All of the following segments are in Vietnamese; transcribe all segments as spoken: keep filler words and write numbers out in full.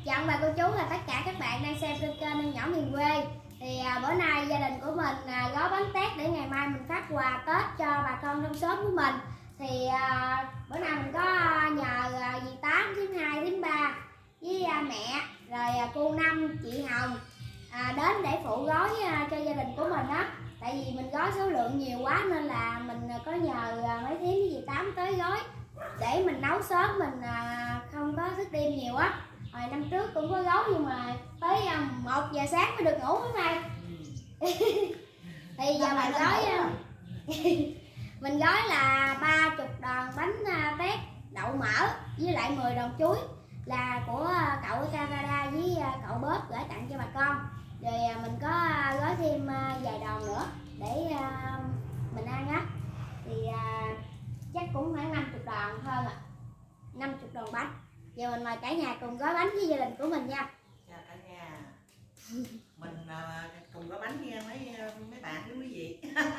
Chào bà cô chú và tất cả các bạn đang xem trên kênh Em Nhỏ Miền Quê. Thì à, bữa nay gia đình của mình à, gói bánh tét để ngày mai mình phát quà Tết cho bà con trong xóm của mình. Thì à, bữa nay mình có nhờ à, dì Tám, thím hai, thím ba với à, mẹ, rồi à, cô Năm, chị Hồng à, đến để phụ gói à, cho gia đình của mình á. Tại vì mình gói số lượng nhiều quá nên là mình có nhờ à, mấy thím với dì Tám tới gói để mình nấu sớm, mình à, không có thức đêm nhiều á. Hồi năm trước cũng có gói nhưng mà tới một giờ sáng mới được ngủ mấy nay. Thì giờ mình gói mình gói là ba chục đòn bánh tét đậu mỡ với lại mười đòn chuối, là của cậu ở Canada với cậu bóp gửi tặng cho bà con. Rồi mình có gói thêm vài đòn nữa để mình ăn á. Thì chắc cũng khoảng năm mươi đòn hơn à, năm mươi đòn bánh. Giờ mình mời cả nhà cùng gói bánh với gia đình của mình nha. Chào cả nhà. Mình uh, cùng gói bánh nha mấy mấy bạn với quý vị.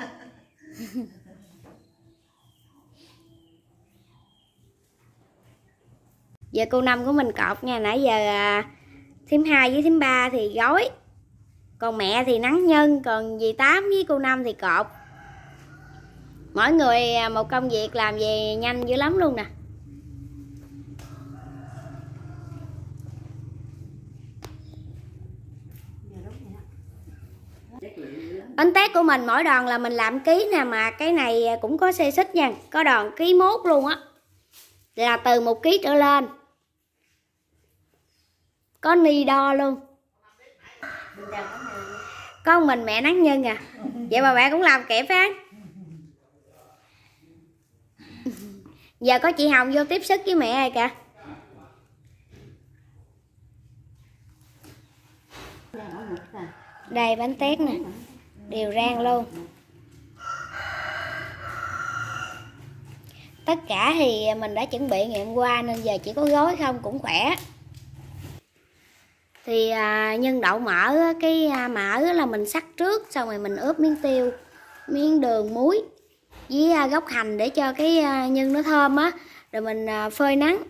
Giờ cô Năm của mình cột nha, nãy giờ uh, thím hai với thím ba thì gói, còn mẹ thì nắng nhân, còn dì Tám với cô Năm thì cột. Mỗi người một công việc làm về nhanh dữ lắm luôn nè. Bánh tét của mình mỗi đòn là mình làm ký nè, mà cái này cũng có xê xích nha, có đòn ký mốt luôn á, là từ một ký trở lên, có ni đo luôn. Con mình mẹ nắng nhân à, vậy mà mẹ cũng làm kịp á. Giờ có chị Hồng vô tiếp sức với mẹ rồi kìa. Đây bánh tét nè, đều rang luôn. Tất cả thì mình đã chuẩn bị ngày hôm qua nên giờ chỉ có gói không cũng khỏe. Thì à, nhân đậu mỡ, cái à, mỡ là mình sắc trước, xong rồi mình ướp miếng tiêu, miếng đường, muối với à, gốc hành để cho cái à, nhân nó thơm á, rồi mình à, phơi nắng.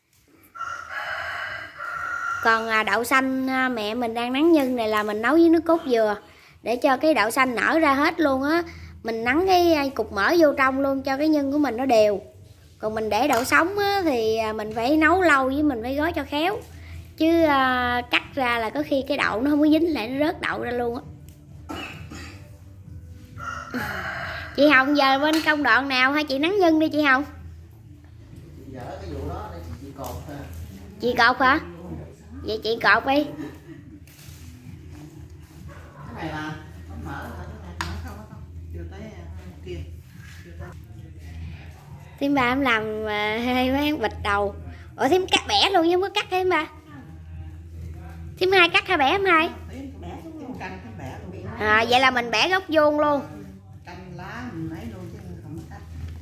Còn à, đậu xanh à, mẹ mình đang nắng nhân này là mình nấu với nước cốt dừa để cho cái đậu xanh nở ra hết luôn á. Mình nắng cái cục mỡ vô trong luôn cho cái nhân của mình nó đều. Còn mình để đậu sống á, thì mình phải nấu lâu với mình phải gói cho khéo. Chứ à, cắt ra là có khi cái đậu nó không có dính lại, nó rớt đậu ra luôn á. Chị Hồng giờ bên công đoạn nào hay chị nắng nhân đi chị Hồng? Giờ cái vụ đó chị, chị cột ha. Chị cột hả? Vậy chị cột đi. Cái này là bánh mỡ hả? Cái này mỡ không không? Chưa tới kia. Thím ba em làm uh, hai mấy bịch đầu. Ủa thím cắt bẻ luôn chứ không có cắt hả thím ba? Thím hai cắt hay bẻ em hai? À, vậy là mình bẻ gốc vuông luôn. Canh lá mình lấy luôn chứ không có cắt.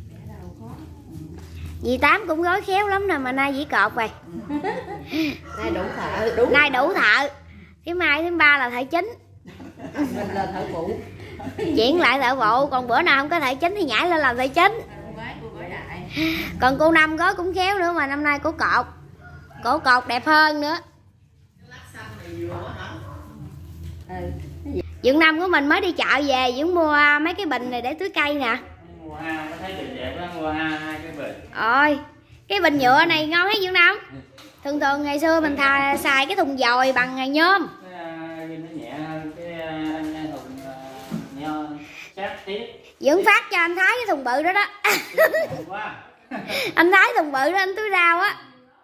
Dì Tám cũng gói khéo lắm nè mà nay chỉ cột rồi. Nay đủ thợ, đủ. Nay đủ thợ. Thím hai, thím ba là thợ chính. Mình là thợ phụ. Chuyển lại thợ phụ, còn bữa nào không có thợ chính thì nhảy lên làm thợ chính. Còn cô Năm gói cũng khéo nữa mà năm nay cổ cột. Cổ cột đẹp hơn nữa. Dượng Năm của mình mới đi chợ về, Dượng mua mấy cái bình này để tưới cây nè. Mua ha, thấy đẹp đẹp đó, mua ha, hai cái bình. Ôi, cái bình nhựa này ngon hết Dượng Năm. Thường thường ngày xưa mình thà xài cái thùng dồi bằng nhôm. Dượng phát cho anh Thái cái thùng bự đó đó. Anh Thái thùng bự đó anh tưới rau á.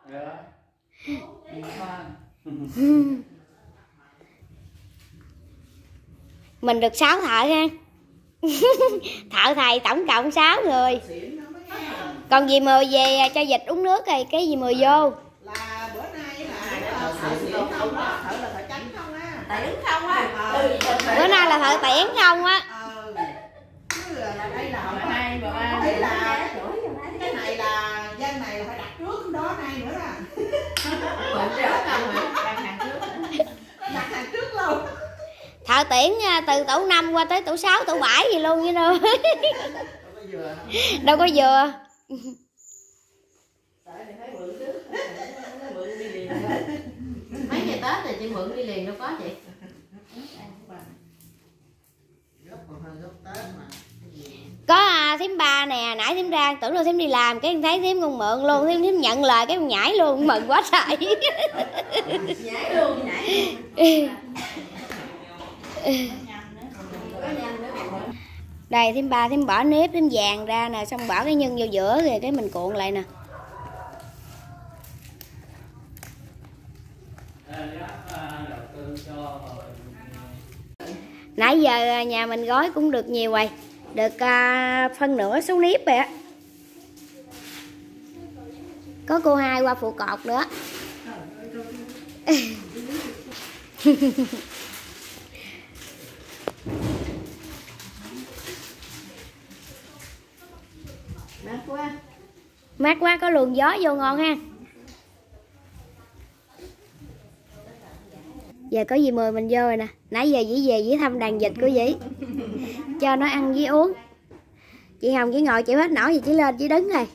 Mình được sáu thợ ha. Thợ thầy tổng cộng sáu người. Còn dì Mười về cho vịt uống nước rồi cái dì Mười vô. Là bữa nay là thợ tiễn không á, thợ là thợ tránh không á. Tiễn không á. Bữa nay là thợ tiễn không á. Đây là họ hai bà ba. Đây là cái này là dân này là phải đặt trước đó nay nữa à. Đặt hàng trước luôn. Thợ tiễn từ tổ năm qua tới tổ sáu, tổ bảy gì luôn vậy đâu. Đâu có dừa. chị mượn đi liền đâu có chị. Có à, thím ba nè, nãy thím ra tưởng là thím đi làm cái thấy thím con mượn luôn, thím thím nhận lời cái con nhảy luôn, mừng quá trời. Nhảy luôn, nhảy luôn. Đây thím ba thím bỏ nếp thím vàng ra nè, xong bỏ cái nhân vô giữa rồi cái mình cuộn lại nè. Nãy giờ nhà mình gói cũng được nhiều rồi, được uh, phân nửa số nếp rồi á. Có cô hai qua phụ cột nữa. Mát quá. Mát quá, có luồng gió vô ngon ha. Giờ có dì mời mình vô rồi nè. Nãy giờ dĩ về dĩ thăm đàn vịt của dĩ, cho nó ăn với uống. Chị Hồng chỉ ngồi chịu hết nổi gì chỉ lên chỉ đứng rồi.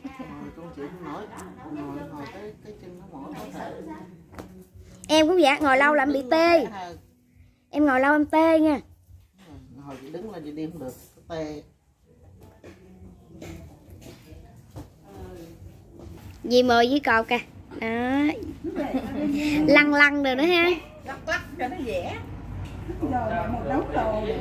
Em cũng vậy, ngồi lâu là em bị tê. Em ngồi lâu em tê nha. Ngồi chị đứng lên chị đi không được, tê. Dì mời với cột kìa. Đó. Lăn lăn rồi nữa ha. Lắc lắc cho nó dễ. Rồi một đống đồ để.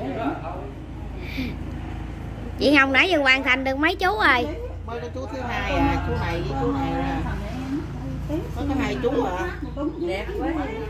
Chị Hồng nãy giờ hoàn thành được mấy chú rồi. Mới có chú thứ hai à, chú này với chú này à. Mới có hai chú à. Đẹp quá.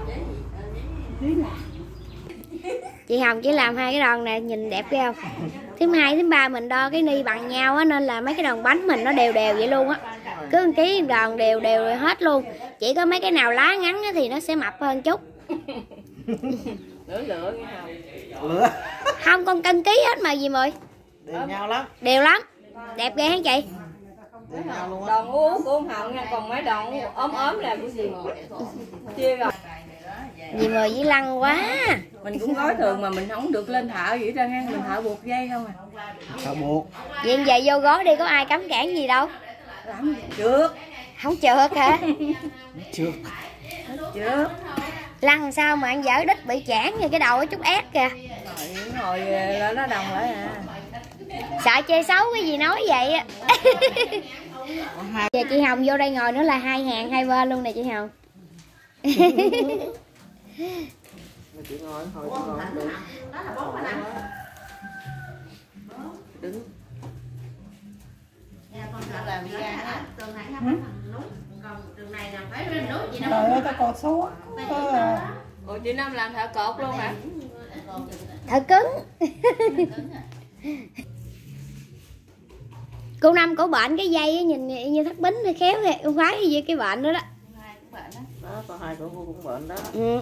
Chị Hồng chỉ làm hai cái đòn này nhìn đẹp ghê không? Thứ hai, thứ ba mình đo cái ni bằng nhau á, nên là mấy cái đòn bánh mình nó đều đều vậy luôn á. Cứ một cái đòn đều đều hết luôn. Chỉ có mấy cái nào lá ngắn á thì nó sẽ mập hơn chút. Lửa lửa nghe không? Lửa. Không, con cân ký hết mà gì mời. Đều nhau lắm. Đều lắm. Đẹp ghê hả chị? Đều nhau luôn á. Đòn ú của ông Hồng nha, còn mấy đòn ốm ốm là của gì mà chia rồi. Dì mời với lăng quá. Mình cũng gói thường mà mình không được lên thợ vậy ra nghe, mình thợ buộc dây không à. Thợ buộc. Vậy giờ vô gói đi, có ai cấm cản gì đâu. Làm trượt. Không trượt hả? Trượt. Trượt. Lăng sao mà ăn dở đít bị chản như cái đầu ở chút ép kìa. Rồi ngồi là nó đồng lại à. Sợ chê xấu cái gì nói vậy á. Giờ chị Hồng vô đây ngồi nữa là hai hàng hai bên luôn nè chị Hồng. Chị ngồi thôi, chị ngồi được. Đó là bốn anh. Đứng. Làm đi ra hết. Tường này không nút. Còn tường này là phải lên nút gì đâu. Trời ơi, tao cột xuống. Ủa chị Năm làm thợ cột luôn hả? Thợ cứng. Cô Năm cổ bệnh cái dây nhìn như thắt bính hay khéo thì không khoái gì cái bệnh nữa đó. Đó, có hai của cô cũng bệnh đó. Ừ.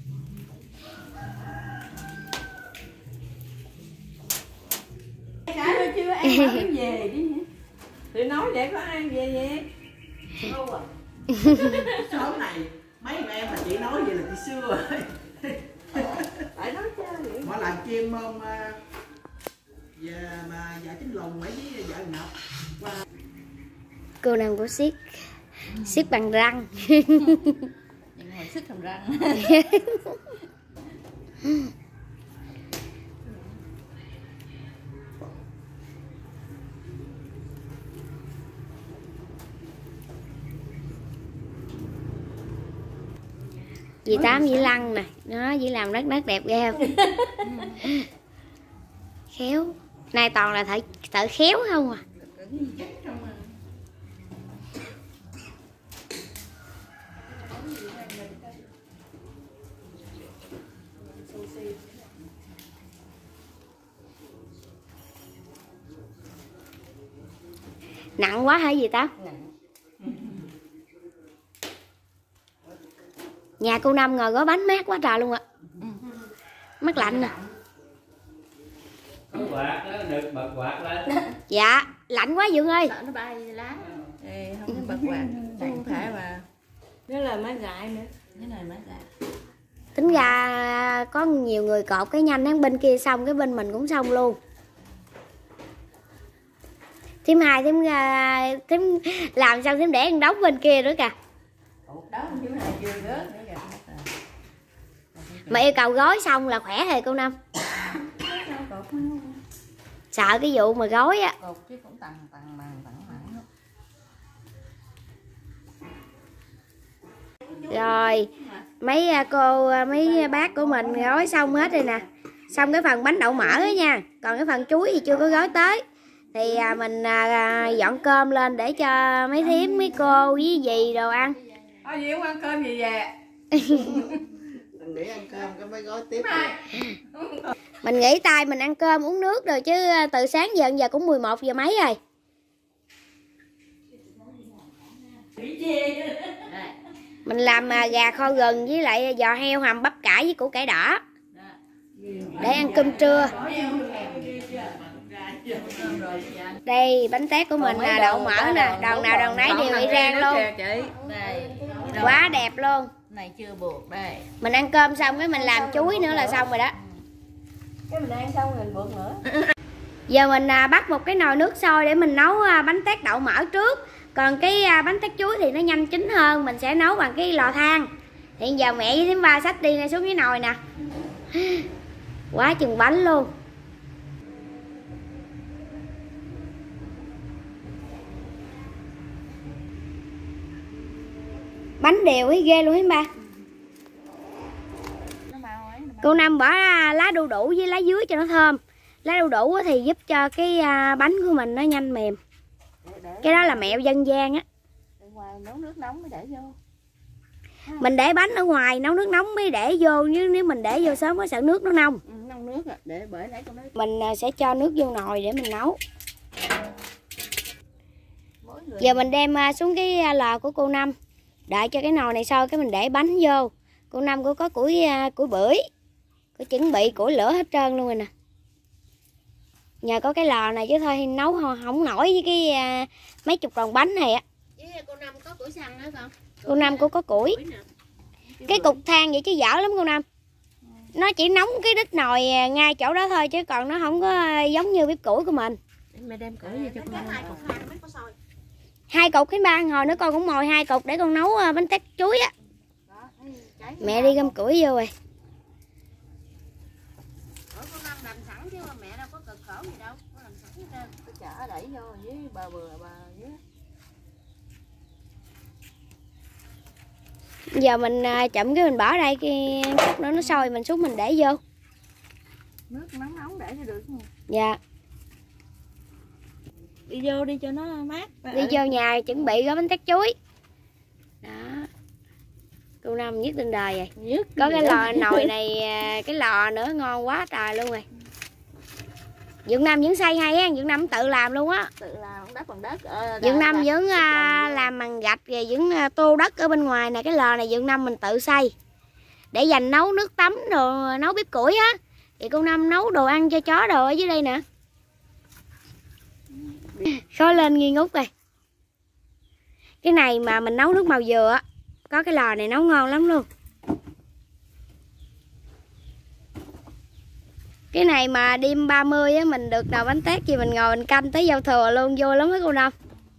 Cái đó chưa ăn bảo nó về đi. Thì nói vậy có ăn về về. Đâu à. Số này mấy em mà chị nói vậy là chị xưa rồi. Phải nói chứ. Mà làm chim không giờ mà vợ Chính Lùng mấy với vợ Ngọc. Qua. Cô Năm của siết siết bằng răng. Ngồi xích hàm răng. Dì Tám dì Lăng nè, nó dì làm rất rất đẹp ghê không? Khéo. Nay toàn là thợ thợ khéo không à. Nặng quá hả dì Tám? Nhà cô Năm ngồi gói bánh mát quá trời luôn ạ. Mát lạnh nè. Có quạt đó, được bật quạt lên. Dạ, lạnh quá Dượng ơi. Sợ nó bay lá. Ê, không có bật quạt. Không thể mà. Nó là má gại nữa. Cái này má gại. Tính ra có nhiều người cột cái nhanh hắn bên kia xong cái bên mình cũng xong luôn. Thím hai thím thím làm xong thím để ăn đóng bên kia nữa kìa. Đó chứ này chưa rớt nữa kìa. Mà yêu cầu gói xong là khỏe rồi cô Năm. Sợ cái vụ mà gói á. Rồi mấy cô mấy bác của mình gói xong hết rồi nè. Xong cái phần bánh đậu mỡ á nha. Còn cái phần chuối thì chưa có gói tới. Thì mình dọn cơm lên để cho mấy thím mấy cô với dì đồ ăn. Ở gì không ăn cơm gì về. Mình nghĩ ăn cơm cái mới gói tiếp. Mình nghỉ tay mình ăn cơm uống nước rồi chứ từ sáng giờ giờ cũng mười một giờ mấy rồi. Mình làm gà kho gừng với lại giò heo hầm bắp cải với củ cải đỏ để ăn cơm trưa. Đây bánh tét của mình là đậu mỡ nè, đòn nào đòn nấy đều bị rang luôn. Quá đẹp luôn. Này chưa buộc đây. Mình ăn cơm xong cái mình làm chuối nữa là xong rồi đó. Cái mình ăn xong mình buộc nữa. Giờ mình bắt một cái nồi nước sôi để mình nấu bánh tét đậu mỡ trước. Còn cái bánh tét chuối thì nó nhanh chín hơn, mình sẽ nấu bằng cái lò than. Hiện giờ mẹ với thím ba xách đi này xuống cái nồi nè. Quá chừng bánh luôn. Bánh đều ấy ghê luôn hả ba? Cô Năm bỏ lá đu đủ với lá dứa cho nó thơm. Lá đu đủ thì giúp cho cái bánh của mình nó nhanh mềm. Cái đó là mẹo dân gian á. Nấu nước nóng mới để vô. Mình để bánh ở ngoài nấu nước nóng mới để vô, chứ nếu mình để vô sớm có sợ nước nó nông. Ừ, nông nước à, để bởi nãy con nói. Mình sẽ cho nước vô nồi để mình nấu. Giờ mình đem xuống cái lò của cô Năm. Đợi cho cái nồi này sôi cái mình để bánh vô. Cô Năm cô có củi củi bưởi. Cô chuẩn bị củi lửa hết trơn luôn rồi nè. Nhờ có cái lò này chứ thôi nấu không nổi với cái mấy chục đòn bánh này á. Cô Năm có củi xăng nữa không? Cô Năm cô có củi. Cái cục than vậy chứ dở lắm cô Năm. Nó chỉ nóng cái đít nồi ngay chỗ đó thôi chứ còn nó không có giống như bếp củi của mình. Mẹ đem củi vô cho con. Hai cục than mới có sôi. Hai cục cái ba hồi nữa con cũng mồi hai cục để con nấu bánh tét chuối á. Mẹ đi gom củi vô rồi. Cô Năm làm sẵn chứ mẹ đâu có cực khổ gì đâu, có làm sẵn hết trơn. Cái chả đẩy vô với bà bừa bà với. Giờ mình chậm cái mình bỏ đây cái chút nữa nó sôi mình xuống mình để vô. Nước nóng nóng để cho được không? Dạ. Đi vô đi cho nó mát. Đi vô nhà chuẩn bị gói bánh tét chuối. Đó. Cô Năm nhất trên đời rồi. Nhất có cái lò nồi này cái lò nữa ngon quá trời luôn rồi. Dượng Năm vẫn xây hay á, Dượng Năm tự làm luôn á. Tự làm đất bằng đất. Ờ, Dượng Năm vẫn làm bằng gạch rồi vẫn tô đất ở bên ngoài nè, cái lò này Dượng Năm mình tự xây. Để dành nấu nước tắm đồ nấu bếp củi á. Thì cô Năm nấu đồ ăn cho chó đồ ở dưới đây nè. Khói lên nghi ngút rồi. Cái này mà mình nấu nước màu dừa á, có cái lò này nấu ngon lắm luôn. Cái này mà đêm ba mươi á mình được nồi bánh tét gì mình ngồi mình canh tới giao thừa luôn, vui lắm đó cô Năm.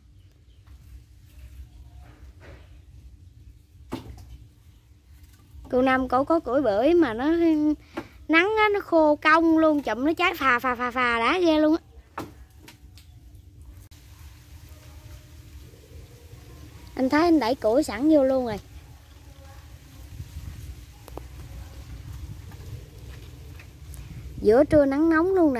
Cô Năm cổ có củi bưởi mà nó nắng á, nó khô cong luôn, chụm nó cháy phà phà phà phà đã ghê luôn á. Anh thấy anh đẩy củi sẵn vô luôn rồi. Giữa trưa nắng nóng luôn nè.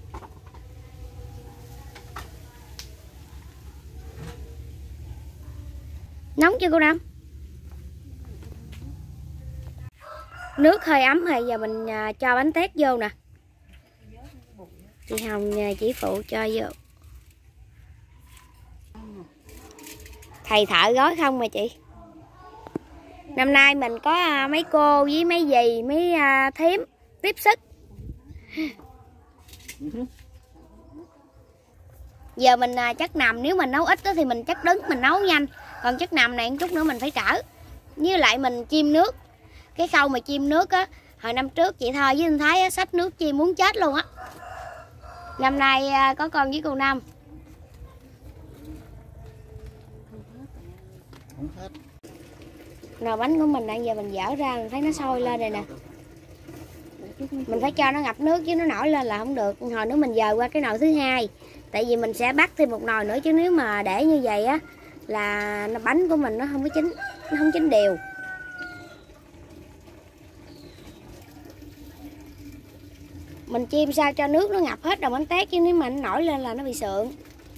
Nóng chưa cô Năm? Nước hơi ấm rồi, giờ mình cho bánh tét vô nè. Chị Hồng chỉ phụ cho vô. Thầy thợ gói không mà chị. Năm nay mình có mấy cô với mấy dì, mấy thím tiếp sức. Giờ mình chắc nằm, nếu mình nấu ít đó thì mình chắc đứng mình nấu nhanh. Còn chắc nằm này một chút nữa mình phải trở. Với lại mình chiêm nước. Cái khâu mà chiêm nước á, hồi năm trước chị Thơ với anh Thái á, xách nước chiêm muốn chết luôn á. Năm nay có con với cô Năm. Không hết. Nồi bánh của mình đang giờ mình dở ra mình thấy nó sôi lên rồi nè. Mình phải cho nó ngập nước chứ nó nổi lên là không được. Hồi nữa mình dời qua cái nồi thứ hai. Tại vì mình sẽ bắt thêm một nồi nữa, chứ nếu mà để như vậy á là bánh của mình nó không có chín, nó không chín đều. Mình chiên sao cho nước nó ngập hết đầu bánh tét, chứ nếu mà nó nổi lên là nó bị sượng.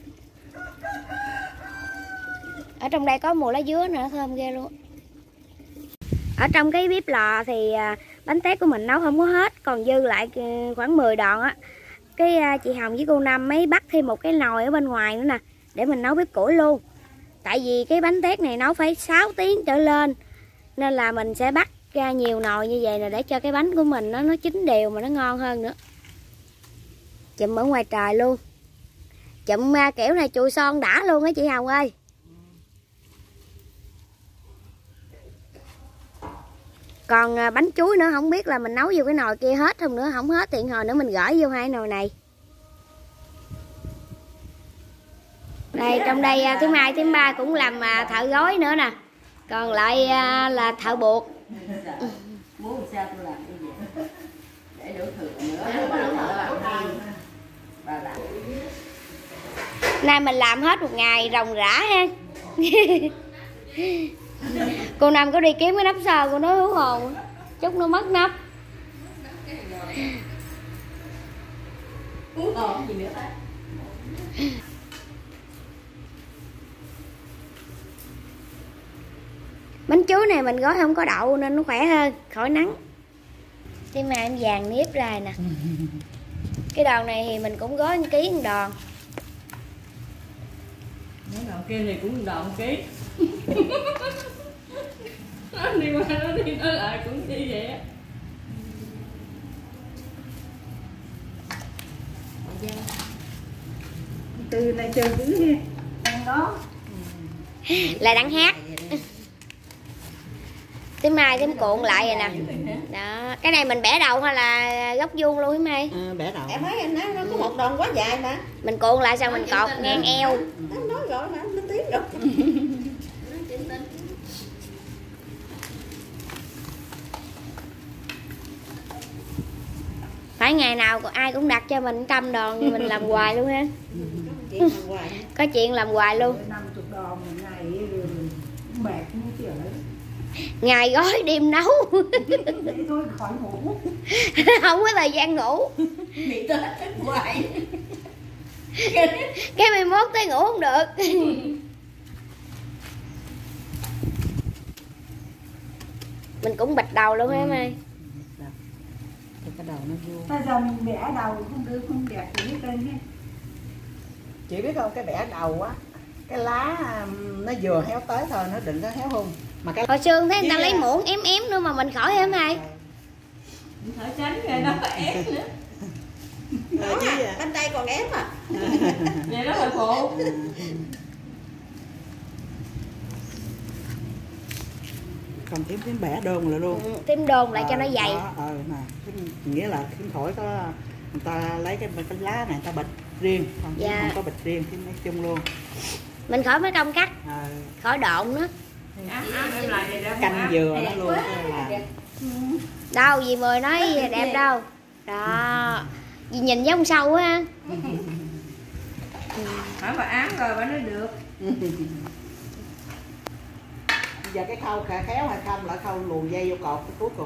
Ở trong đây có mùi lá dứa nữa, thơm ghê luôn. Ở trong cái bếp lò thì bánh tét của mình nấu không có hết, còn dư lại khoảng mười đòn á. Cái chị Hồng với cô Năm mới bắt thêm một cái nồi ở bên ngoài nữa nè, để mình nấu bếp củi luôn. Tại vì cái bánh tét này nấu phải sáu tiếng trở lên, nên là mình sẽ bắt ra nhiều nồi như vậy nè, để cho cái bánh của mình nó nó chín đều mà nó ngon hơn nữa. Chụm ở ngoài trời luôn. Chụm kiểu này chùi son đã luôn á chị Hồng ơi. Còn bánh chuối nữa không biết là mình nấu vô cái nồi kia hết không nữa. Không hết tiện hồi nữa mình gửi vô hai nồi này. Đây trong đây thứ hai thứ ba cũng làm thợ gói nữa nè. Còn lại là thợ buộc. Muốn sao tôi làm cái gì để đổ thừa nữa. Nay mình làm hết một ngày ròng rã ha. Cô Năm có đi kiếm cái nắp sơ, cô nói hú hồn chút nó mất nắp. Hú hồn gì nữa. Bánh chuối này mình gói không có đậu nên nó khỏe hơn, khỏi nắng. Cái mà em vàng nếp ra nè. Cái đòn này thì mình cũng gói một ký một đòn. Mấy đòn kia thì cũng đòn ký. Nó đi qua nó đi nó lại cũng như vậy á. Từ này chờ cứ đi ăn đó là đang hát. Tới mai thêm cuộn lại rồi nè. Đó, cái này mình bẻ đầu hay là góc vuông luôn hả Mai? à, bẻ đầu. Em thấy anh nói nó có một đòn quá dài mà. Mình cuộn lại xong mình cột ngang eo. Nó nói rồi mà nó tiếng rồi. Phải ngày nào ai cũng đặt cho mình trăm đòn mình làm hoài luôn ha. Có chuyện làm hoài luôn. năm mươi đòn một ngày mệt không chịu. Ngày gói đêm nấu. Để thôi khỏi ngủ. Không có thời gian ngủ. Bị tết hoài. Cái mai mốt tới ngủ không được. Mình cũng bịch đầu luôn hả Mai? Cái đầu nó vô. Bây giờ mình bẻ đầu không được, không đẹp gì hết trơn nhé. Chị biết không, cái bẻ đầu á, cái lá nó vừa héo tới thôi, nó đừng có héo hung. Mà cái Hồi xưa thấy người ta lấy muỗng ém ém nữa mà mình khỏi hả Mai? Thở tránh rồi nó ép nữa. Đó à, cánh tay còn ém à. Vậy đó là khổ. Còn tím tím bẻ đơn lại luôn. Ừ, tím đôn lại à, cho nó dày. Đó, ờ, mà nghĩa là kiếm thổi có người ta lấy cái cái lá này người ta bịch riêng, còn dạ. Không có bịch riêng thì nói chung luôn. Mình khỏi mấy công cắt, à, khỏi độn nữa. Canh dừa đó luôn là... Đâu dì Mười nói đẹp đâu. Đó, dì nhìn giống sâu á. Hỏi bà ám rồi bà nói được. Giờ cái khâu khéo hay không là khâu luồn dây vô cột cái cuối cùng.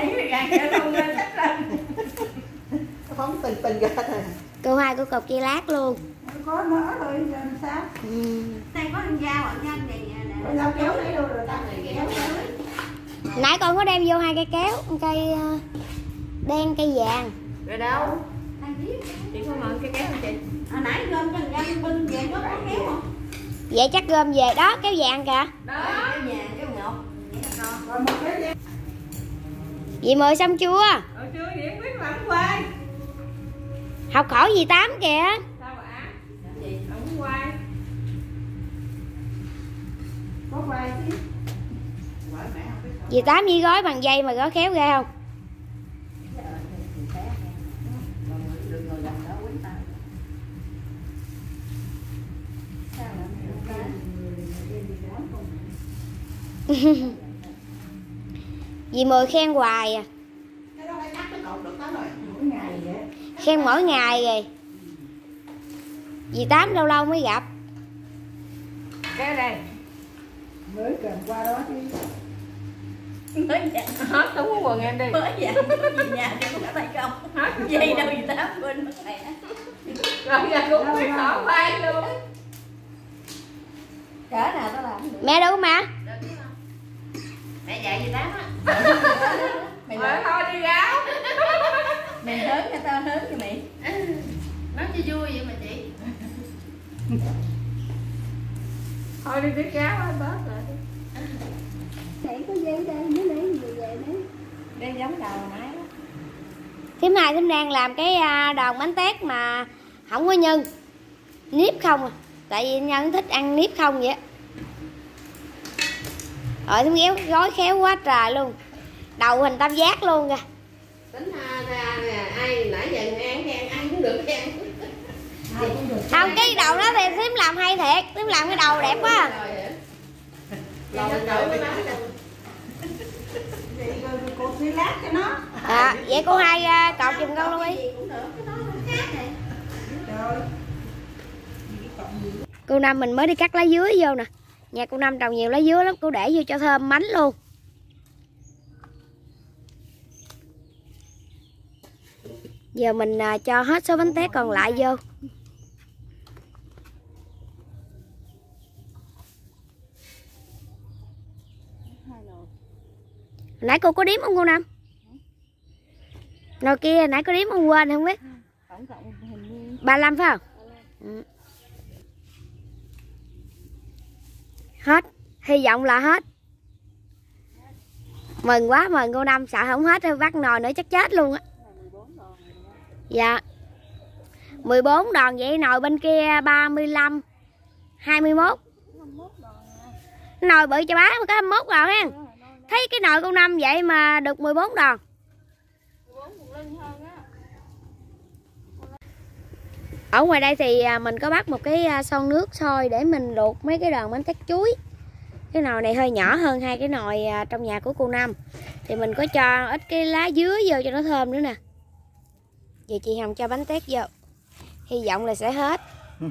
Nó phóng tình tình ra thôi. Cô hai cô cột dây lát luôn. Có mỡ rồi giờ làm sao? Ừ. Đây có con dao ở nhân này nè. Dao kéo lấy đâu rồi ta? Kéo lấy. Nãy con có đem vô hai cây kéo, một cây đen cây vàng. Rồi đâu? Chị có mượn cái kéo không chị? Hồi nãy gom cho nhân bưng về có có kéo không? Vậy chắc gom về đó, kéo vàng kìa. Đó. Kéo vàng, kéo ngọc. Rồi một cái vàng. Dì Mười xong chưa? Ờ chưa, vậy không biết làm quay. Học khỏi dì Tám kìa. Sao bà ám? Làm gì? Không quay. Có quay chứ. Dì Tám với gói bằng dây mà gói khéo ghê không? Dì Mười khen hoài à. Cái đó phải cắt cái cột được đó. Khen mỗi ngày rồi. Dì Tám lâu lâu mới gặp. Cái đây mới cầm qua đó chứ. mới dạ hết tống cái quần em đi mới dạ về nhà thì không có tay không hết dây đâu gì Tám quên mất mẹ rồi giờ cũng biết hỏi vai luôn cỡ nào tao làm được. Mẹ đâu mà Mẹ dạy gì Tám á mày nói thôi đi gáo mày hớn cho tao hớn cho mày nói cho vui vậy mà chị thôi đi đi gáo anh bớt rồi Để có dây đây mới lấy người về đấy. đang giống đầu nãy đó. Thím hai thím đang làm cái đòn bánh tét mà không có nhân, nếp không à. Tại vì nhân thích ăn nếp không vậy. Rồi thím kéo gói khéo quá trời luôn. Đầu hình tam giác luôn kìa. Tính ra ra nè, ai nãy giờ ăn khen ai cũng được khen. Không, cái đầu đó thì thím làm hay thiệt, thím làm cái đầu đẹp quá. Rồi rồi mới nói nè. Vậy rồi cô đi lát cho nó. À, vậy cô hai cột giùm con luôn đi. Trời. Cô Năm mình mới đi cắt lá dứa vô nè. Nhà cô Năm trồng nhiều lá dứa lắm, cô để vô cho thơm bánh luôn. Giờ mình cho hết số bánh tét còn lại vô. Nãy cô có đếm không cô Năm? Nồi kia nãy có đếm không quên không biết. ba mươi lăm phải không? Ừ. Hết. Hy vọng là hết. Mừng quá, mừng cô Năm, sợ không hết bắt nồi nữa chắc chết luôn á. Dạ. mười bốn đòn vậy, nồi bên kia ba mươi lăm, hai mươi mốt. Nồi bự cho bá mà có hai mươi mốt đòn ha. Thấy cái nồi cô Năm vậy mà được mười bốn đòn. Ở ngoài đây thì mình có bắt một cái son nước sôi để mình luộc mấy cái đòn bánh tét chuối. Cái nồi này hơi nhỏ hơn hai cái nồi trong nhà của cô Năm. Thì mình có cho ít cái lá dứa vô cho nó thơm nữa nè. Giờ chị Hồng cho bánh tét vô. Hy vọng là sẽ hết.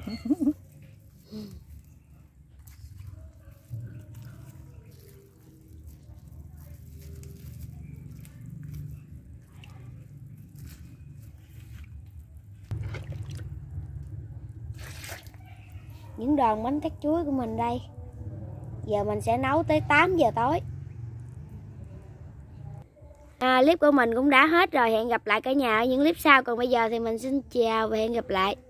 Những đòn bánh tét chuối của mình đây. Giờ mình sẽ nấu tới tám giờ tối. À, clip của mình cũng đã hết rồi. Hẹn gặp lại cả nhà ở những clip sau. Còn bây giờ thì mình xin chào và hẹn gặp lại.